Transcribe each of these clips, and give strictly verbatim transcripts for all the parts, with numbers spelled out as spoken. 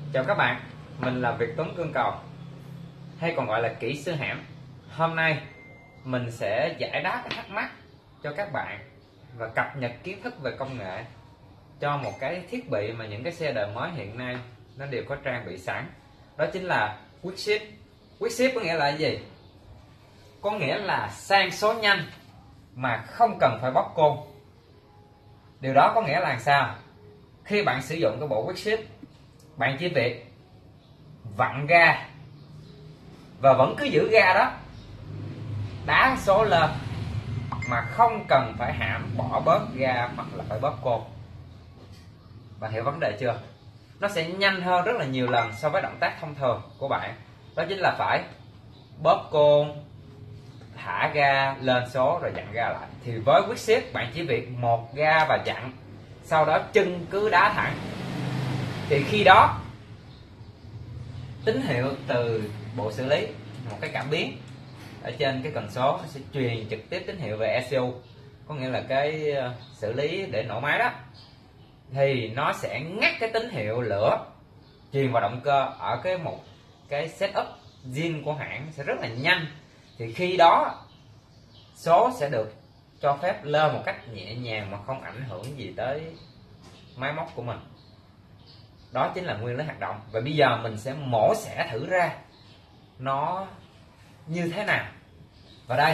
Chào các bạn, mình là Việt Tuấn Cương Cầu, hay còn gọi là kỹ sư hãm. Hôm nay mình sẽ giải đáp các thắc mắc cho các bạn và cập nhật kiến thức về công nghệ cho một cái thiết bị mà những cái xe đời mới hiện nay nó đều có trang bị sẵn. Đó chính là Quick Shift. Quick Shift có nghĩa là gì? Có nghĩa là sang số nhanh mà không cần phải bóp côn. Điều đó có nghĩa là sao? Khi bạn sử dụng cái bộ Quick Shift, bạn chỉ việc vặn ga và vẫn cứ giữ ga đó, đá số lên mà không cần phải hãm, bỏ bớt ga hoặc là phải bóp côn. Bạn hiểu vấn đề chưa? Nó sẽ nhanh hơn rất là nhiều lần so với động tác thông thường của bạn. Đó chính là phải bóp côn, thả ga lên số rồi dặn ga lại. Thì với Quick Shift bạn chỉ việc một ga và dặn, sau đó chân cứ đá thẳng. Thì khi đó tín hiệu từ bộ xử lý, một cái cảm biến ở trên cái cần số, nó sẽ truyền trực tiếp tín hiệu về e xê u, có nghĩa là cái xử lý để nổ máy đó. Thì nó sẽ ngắt cái tín hiệu lửa truyền vào động cơ ở cái một cái setup zin của hãng sẽ rất là nhanh. Thì khi đó số sẽ được cho phép lên một cách nhẹ nhàng mà không ảnh hưởng gì tới máy móc của mình. Đó chính là nguyên lý hoạt động. Và bây giờ mình sẽ mổ xẻ thử ra nó như thế nào. Và đây,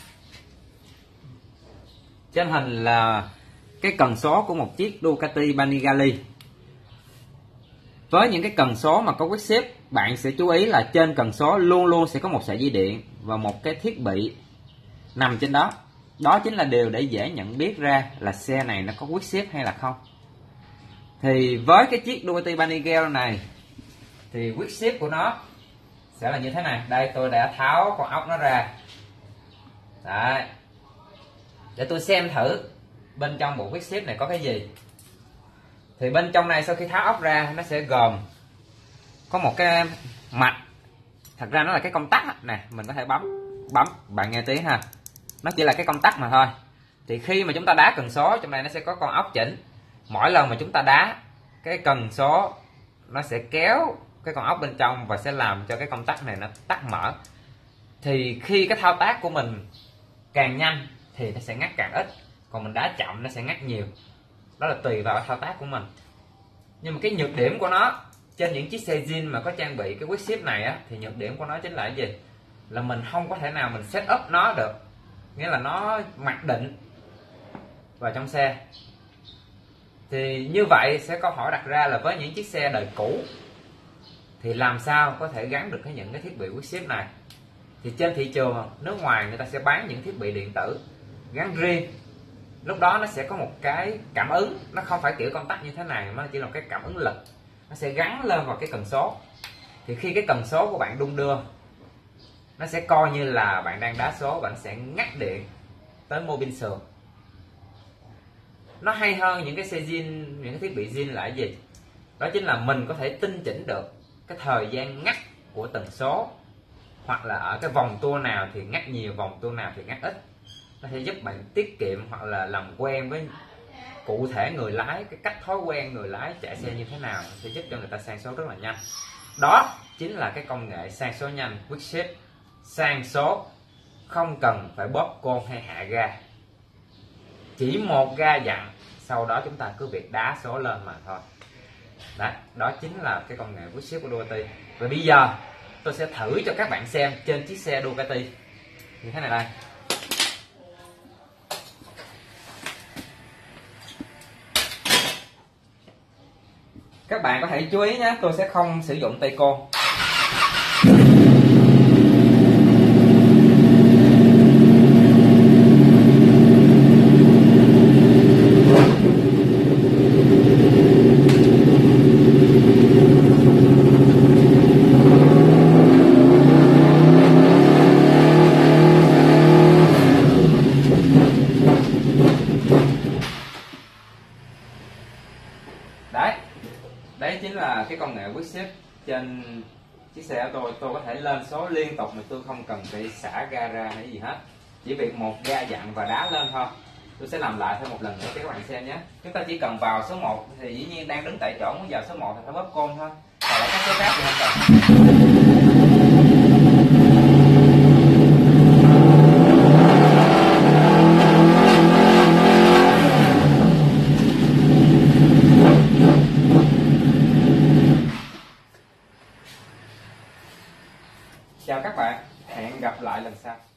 trên hình là cái cần số của một chiếc Ducati Panigale. Với những cái cần số mà có Quick Shift, bạn sẽ chú ý là trên cần số luôn luôn sẽ có một sợi dây điện và một cái thiết bị nằm trên đó. Đó chính là điều để dễ nhận biết ra là xe này nó có Quick Shift hay là không. Thì với cái chiếc Ducati Panigale này thì Quick Shift của nó sẽ là như thế này. Đây, tôi đã tháo con ốc nó ra. Đấy, để tôi xem thử bên trong bộ Quick Shift này có cái gì. Thì bên trong này sau khi tháo ốc ra, nó sẽ gồm có một cái mạch. Thật ra nó là cái công tắc nè, mình có thể bấm bấm bạn nghe tiếng ha. Nó chỉ là cái công tắc mà thôi. Thì khi mà chúng ta đá cần số, trong này nó sẽ có con ốc chỉnh. Mỗi lần mà chúng ta đá cái cần số, nó sẽ kéo cái con ốc bên trong và sẽ làm cho cái công tắc này nó tắt mở. Thì khi cái thao tác của mình càng nhanh thì nó sẽ ngắt càng ít, còn mình đá chậm nó sẽ ngắt nhiều. Đó là tùy vào thao tác của mình. Nhưng mà cái nhược điểm của nó trên những chiếc xe zin mà có trang bị cái Quick Shift này á, thì nhược điểm của nó chính là cái gì? Là mình không có thể nào mình set up nó được. Nghĩa là nó mặc định vào trong xe. Thì như vậy sẽ câu hỏi đặt ra là với những chiếc xe đời cũ thì làm sao có thể gắn được cái những cái thiết bị Quick Shift này? Thì trên thị trường nước ngoài người ta sẽ bán những thiết bị điện tử gắn riêng. Lúc đó nó sẽ có một cái cảm ứng, nó không phải kiểu công tắc như thế này mà chỉ là một cái cảm ứng lực. Nó sẽ gắn lên vào cái cần số. Thì khi cái cần số của bạn đung đưa, nó sẽ coi như là bạn đang đá số và nó sẽ ngắt điện tới mô bin sườn. Nó hay hơn những cái xe zin, những cái thiết bị zin là cái gì? Đó chính là mình có thể tinh chỉnh được cái thời gian ngắt của tần số, hoặc là ở cái vòng tua nào thì ngắt nhiều, vòng tua nào thì ngắt ít. Nó sẽ giúp bạn tiết kiệm hoặc là làm quen với cụ thể người lái, cái cách thói quen người lái chạy xe như thế nào, sẽ giúp cho người ta sang số rất là nhanh. Đó chính là cái công nghệ sang số nhanh Quick Shift. Sang số không cần phải bóp côn hay hạ ga, chỉ một ga dặn, sau đó chúng ta cứ việc đá số lên mà thôi. Đấy, đó chính là cái công nghệ Quick Shift của Ducati. Và bây giờ tôi sẽ thử cho các bạn xem trên chiếc xe Ducati như thế này đây. Các bạn có thể chú ý nhé, tôi sẽ không sử dụng tay côn. Đấy, đấy chính là cái công nghệ Quick Shift trên chiếc xe của tôi. Tôi có thể lên số liên tục mà tôi không cần phải xả ga ra hay gì hết, chỉ việc một ga dặn và đá lên thôi. Tôi sẽ làm lại thêm một lần nữa cho các bạn xem nhé. Chúng ta chỉ cần vào số một thì dĩ nhiên đang đứng tại chỗ muốn vào số một thì phải bóp côn thôi. Còn cài lại các số khác thì không cần. Chào các bạn, hẹn gặp lại lần sau.